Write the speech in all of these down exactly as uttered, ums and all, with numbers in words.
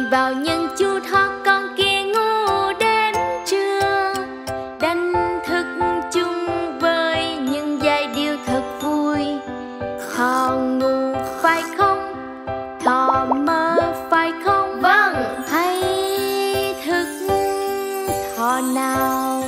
nhìn vào những chú thỏ con kia ngu đến trưa, đánh thức chung với những giai điệu thật vui. Thỏ ngu phải không? Thỏ mơ phải không? Vâng. Hãy thức thỏ nào.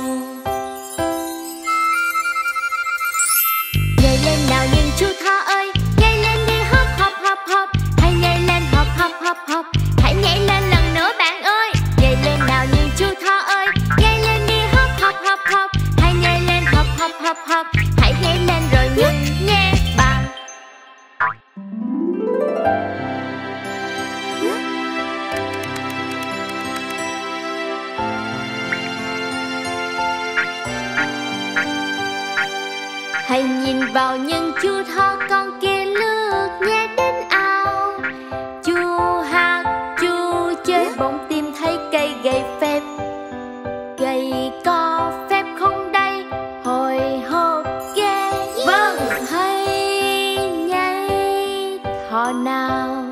Nhảy lên nào những chú thỏ ơi, nhảy lên đi hop hop hop hop. Hãy nhảy lên hop hop hop hop. Hãy nhảy lên lần nữa bạn ơi. Nhảy lên nào những chú thỏ ơi, nhảy lên đi hop hop hop hop. Hãy nhảy lên hop hop hop hop. Hãy nhảy lên rồi nhún nhé bạn. Hãy nhìn vào những chú thỏ con kia lướt nhẹ đến ao. Chú hát, chú chơi bỗng tìm thấy cây gậy phép. Gậy có phép không đây? Hồi hộp ghê. Vâng. Hãy nhảy thỏ nào.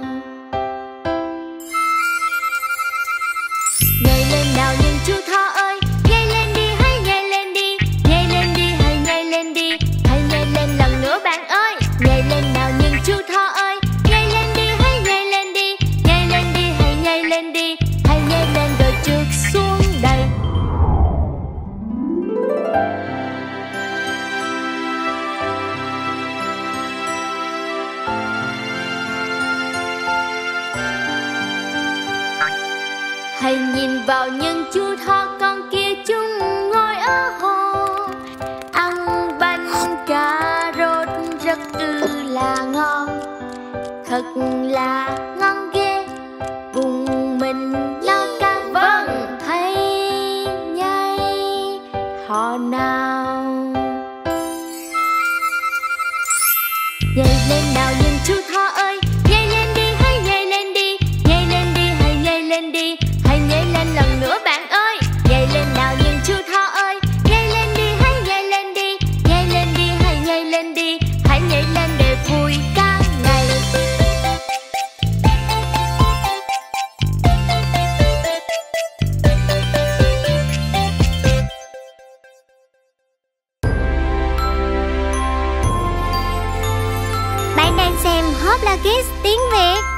Nhảy lên nào những chú thỏ ơi, nhảy lên đi, hãy nhảy lên đi. Nhảy lên đi, hãy nhảy lên đi. Hãy nhảy lên lần nữa bạn ơi. Nhảy lên nào những chú thỏ ơi, nhảy lên đi, hãy nhảy lên đi. Nhảy lên đi, hãy nhảy lên đi. Hãy nhảy lên rồi trượt xuống đây. Hãy nhìn vào những chú thỏ con kia, chúng ngồi ở hồ, ăn bánh cà rốt rất ư là ngon. Thật là ngon ghê, bụng mình no căng. Vâng. Hãy nhảy thỏ nào. Nhảy lên nào những chú thỏ ơi, nhảy lên đi, hãy nhảy lên đi. Nhảy lên đi, hãy nhảy lên đi. Hãy nhảy lên lần nữa bạn ơi. Nhảy lên nào những chú thỏ ơi, nhảy lên đi, hãy nhảy lên đi. Nhảy lên đi, hãy nhảy lên đi. Hãy nhảy lên để vui cả ngày. Bạn đang xem Hope là Kids tiếng Việt.